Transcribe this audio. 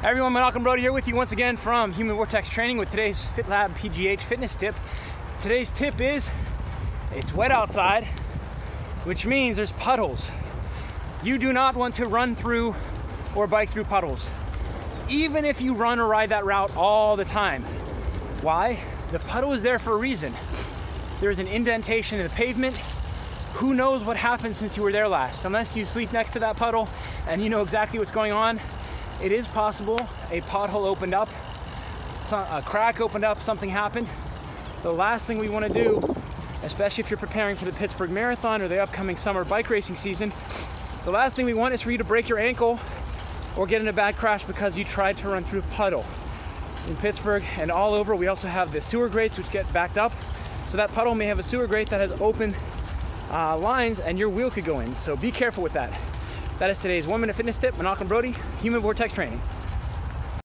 Hi everyone, Malcolm Brody here with you once again from Human Vortex Training with today's FitLab PGH fitness tip. Today's tip is, it's wet outside, which means there's puddles. You do not want to run through or bike through puddles, even if you run or ride that route all the time. Why? The puddle is there for a reason. There's an indentation in the pavement. Who knows what happened since you were there last? Unless you sleep next to that puddle and you know exactly what's going on, it is possible a pothole opened up, a crack opened up, something happened. The last thing we want to do, especially if you're preparing for the Pittsburgh Marathon or the upcoming summer bike racing season, the last thing we want is for you to break your ankle or get in a bad crash because you tried to run through a puddle. In Pittsburgh and all over, we also have the sewer grates which get backed up. So that puddle may have a sewer grate that has open lines and your wheel could go in. So be careful with that. That is today's 1 minute fitness tip. Malcolm Brody, Human Vortex Training.